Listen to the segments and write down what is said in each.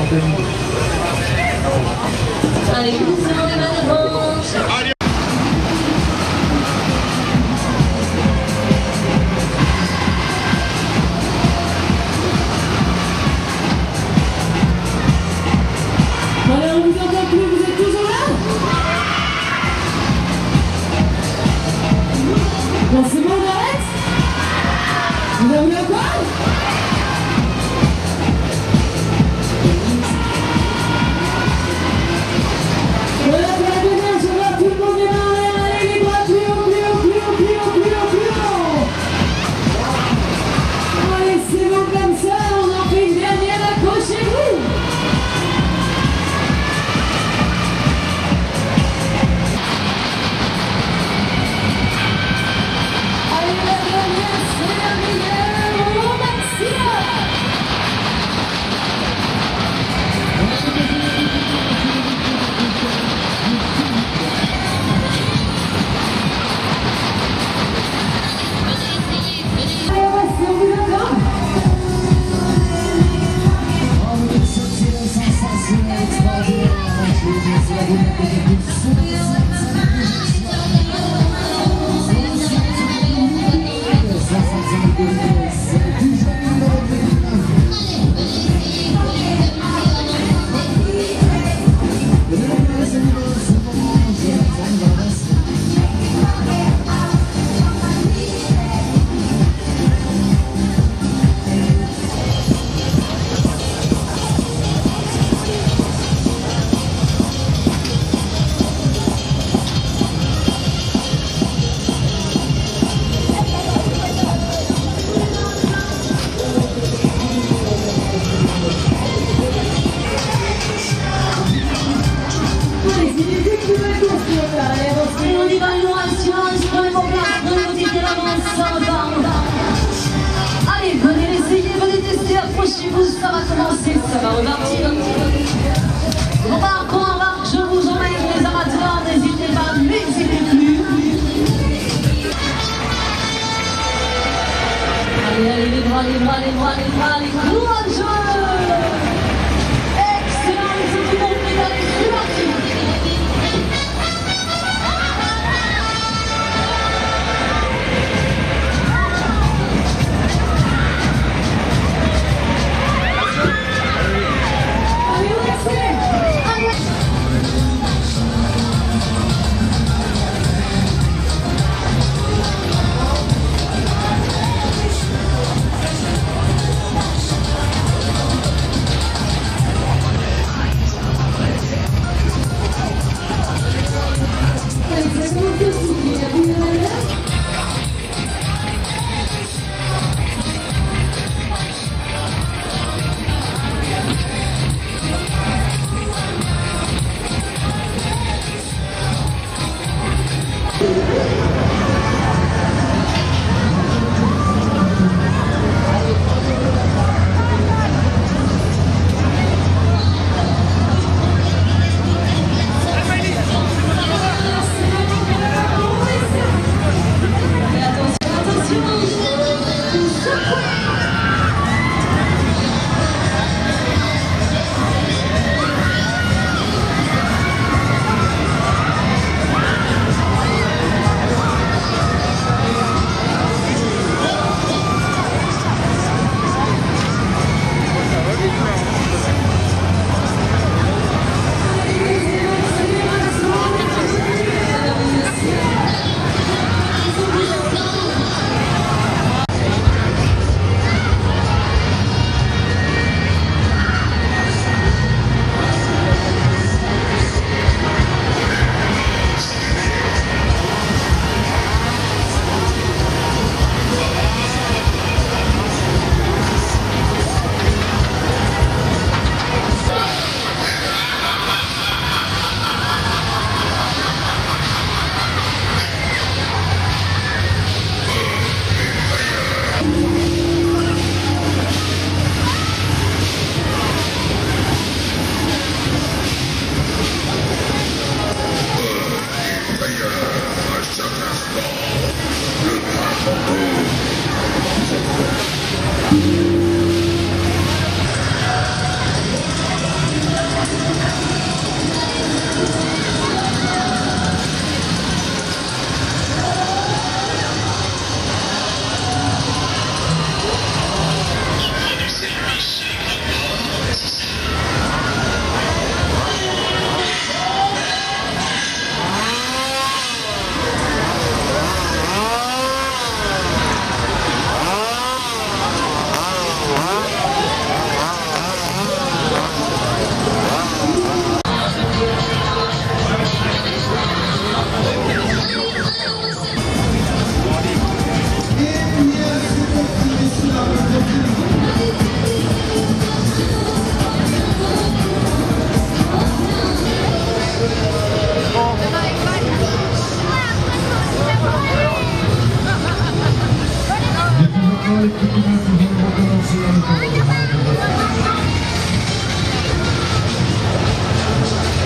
Allez, doucement les mains devant. Voilà, on vous entend plus, vous êtes toujours là? Bon, c'est bon, on arrête? Vous en voulez encore? Voilà, pour la dernière, je vois tout le monde les mains en l'air. Allez, les bras plus haut, plus haut, plus haut, plus haut, plus haut, plus haut. Allez, c'est bon comme ça, on en fait une dernière, accrochez-vous. Allez, la dernière, c'est la meilleure, au maximum. Allez, venez l'essayer, venez tester, approchez-vous, ça va commencer, ça va repartir. On part, qu'on embarque, je vous emmène les amateurs, n'hésitez pas, n'hésitez plus. Allez, allez, les bras, les bras, les bras, les bras, les bras, courageux. Excellent, c'est tout le monde, les allez, c'est parti. Allez, on accélère.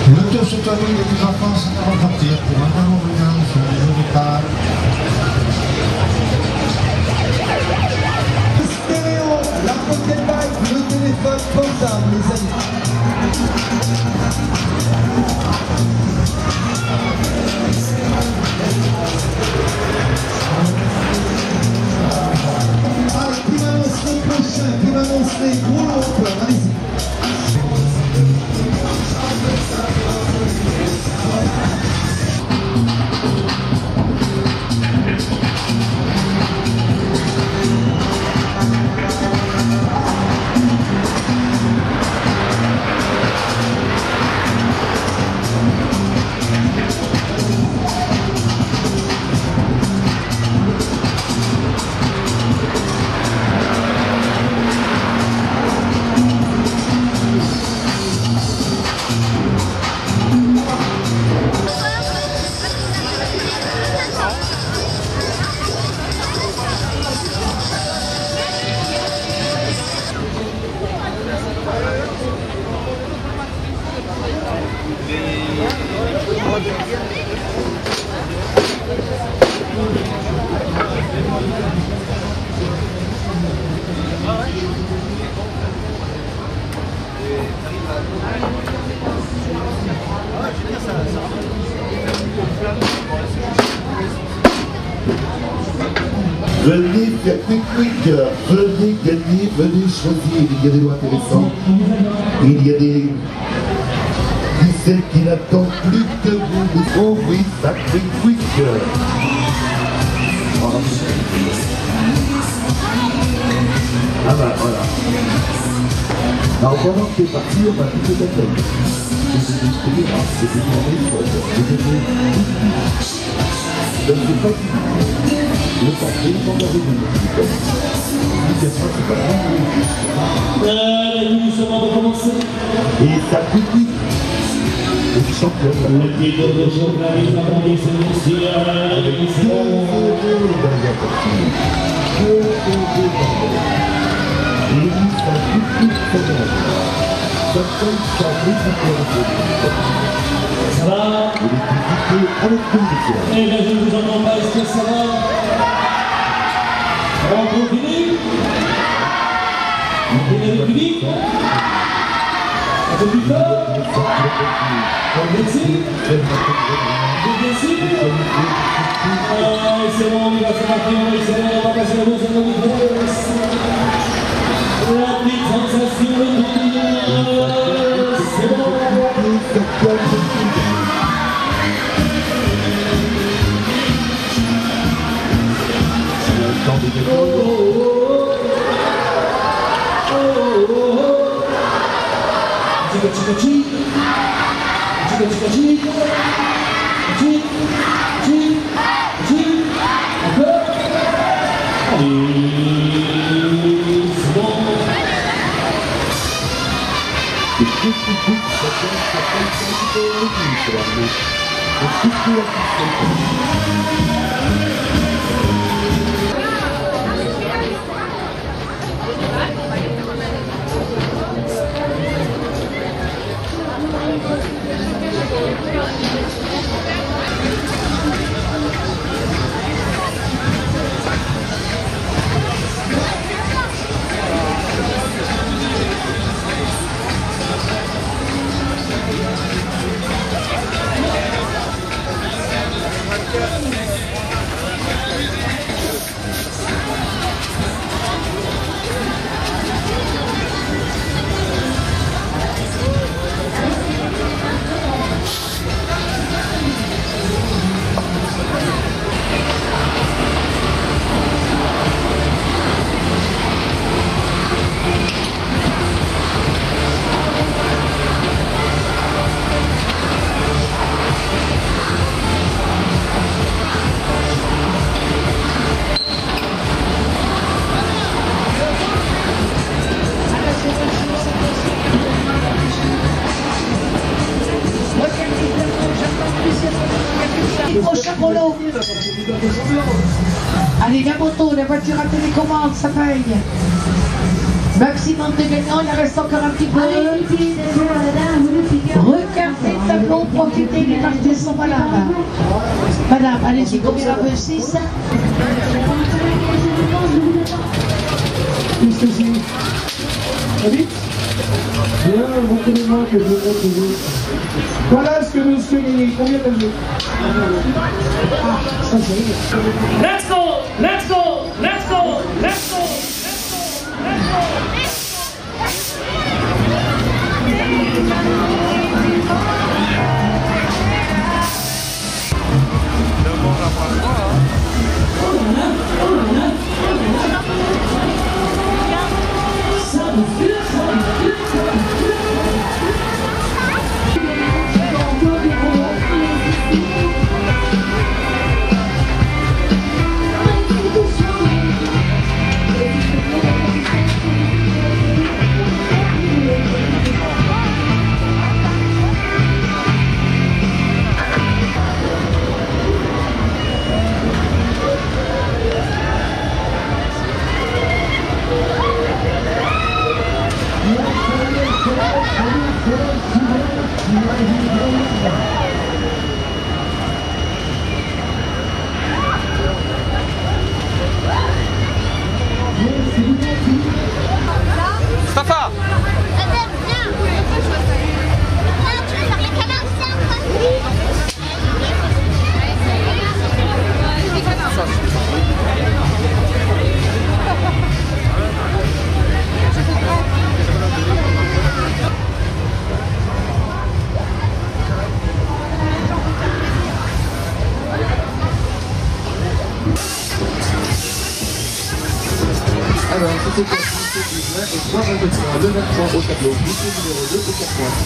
Le tour se termine, les enfants sont à repartir pour un grand voyage sur les eaux de Pâques. Stéréo, la pocket bike, le téléphone portable, les amis. Allez, qui m'annonce le prochain, qui m'annonce les gros longueurs, allez-y. Venez faire quick, venez gagner, venez choisir. Il y a des lots intéressants. Il y a des ficelles qui n'attendent plus que vous. Oh oui, ça fait quick. Ah bah voilà. Alors pendant que t'es parti, on va tout de suite. Donc c'est pas le papier, il faut garder Nous sommes de commencer. et ça coûte le champion. Le titre de jour arrive à Paris, c'est monsieur ça va? Eh bien, je ne vous entends pas, est-ce que ça va? On continue? On continue le public? Un peu plus fort? On décide? On décide? C'est bon, il va se marquer, on va essayer, on va passer la deuxième vitesse. La petite sensation de c'est bon. Prochain polo. Allez, la moto, la voiture à télécommande, ça paye. Maximum de gagnants, il en reste encore un petit peu. Regardez, ça profiter, les parties sont pas là-bas. Madame, allez-y, combien on veut 6? Qu'est-ce que c'est? Habite? Bien, montrez-moi que je vais retrouver. Voilà ce que monsieur gagné. Combien t'as joué? Ah, ça c'est. Let's go! Let's go! Let's go! Let's go! Mustafa! Alors, c'était pour lycée 19 et 3 23, le 23 au tableau, lycée numéro 2 au 4 points.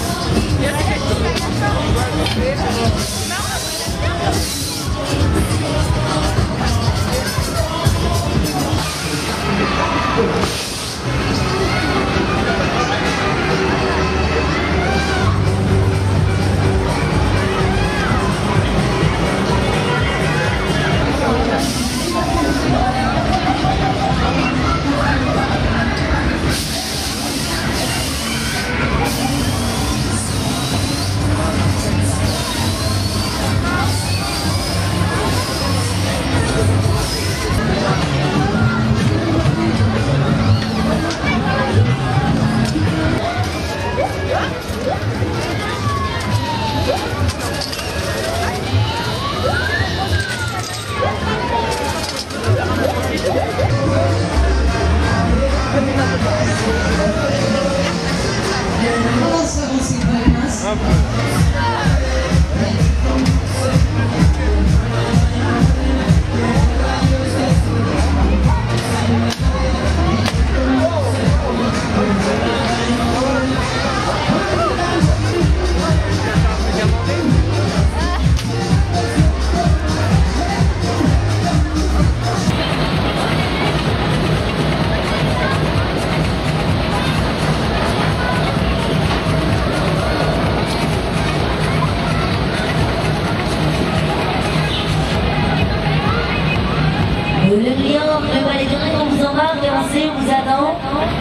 Le client, prévoit les durées, on vous embarque, avancez, on vous attend.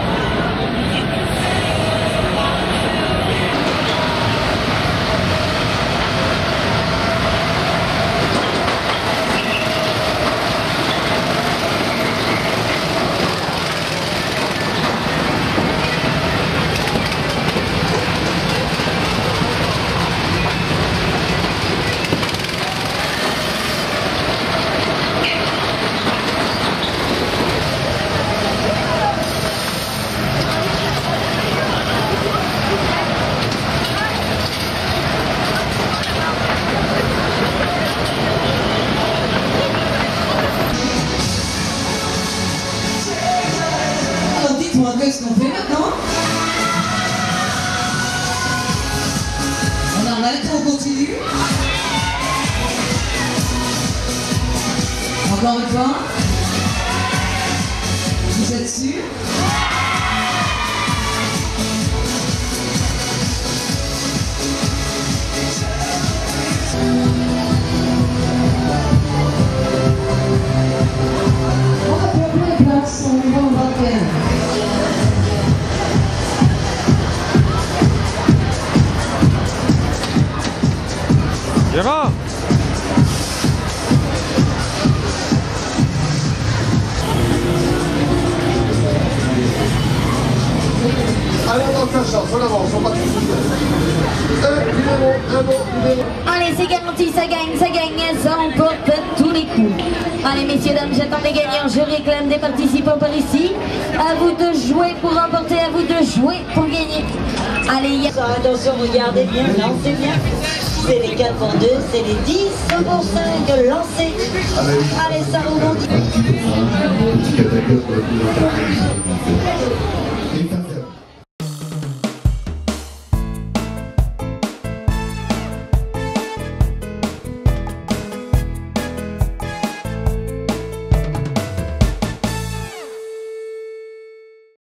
Qu'est-ce qu'on fait maintenant? On arrête, on continue. Encore une fois. Vous êtes sûr? On va faire plein de places, on y va, on va faire. Gérard. Allez, on tente la chance, on avance, on va tout de suite. Un bon numéro. Allez, c'est garanti, ça gagne, ça emporte tous les coups. Allez, messieurs, dames, j'attends les gagnants, je réclame des participants par ici. À vous de jouer pour remporter, à vous de jouer pour gagner. Allez, attention, regardez bien, lancez bien. C'est les 4 pour 2, c'est les 10 pour 5 lancés. Allez, ça rebondit. Un petit attaqueur pour le coup.